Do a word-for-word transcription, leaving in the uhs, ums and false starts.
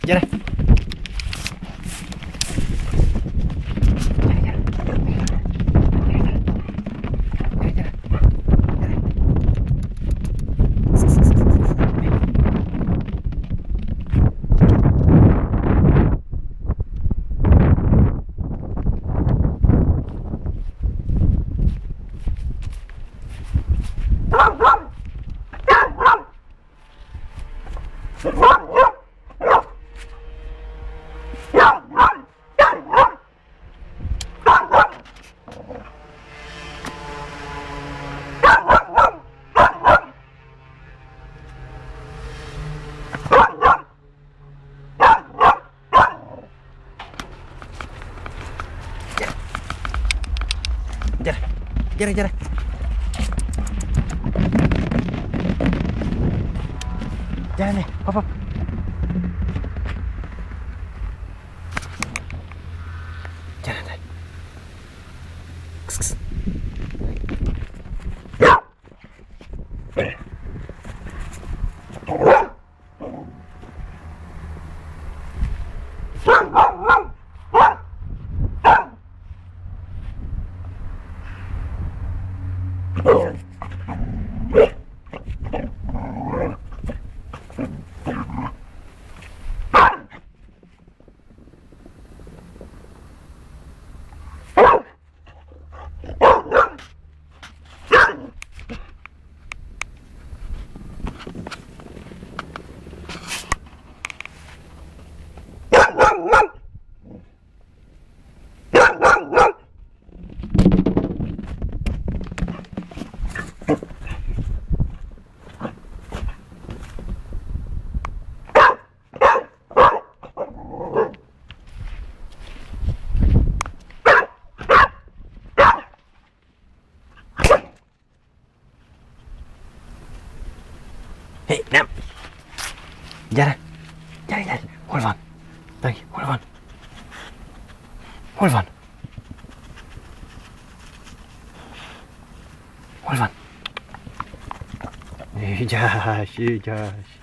Jalan. Jalan, jalan. Jalan nih, hop, hop. Jalan, jalan. Kes, kes. Hei, Nam. Jalan. Jalan, jalan. Hold on. Lagi, hold on. Hold on. Hold on. Eh, Josh, eh, Josh.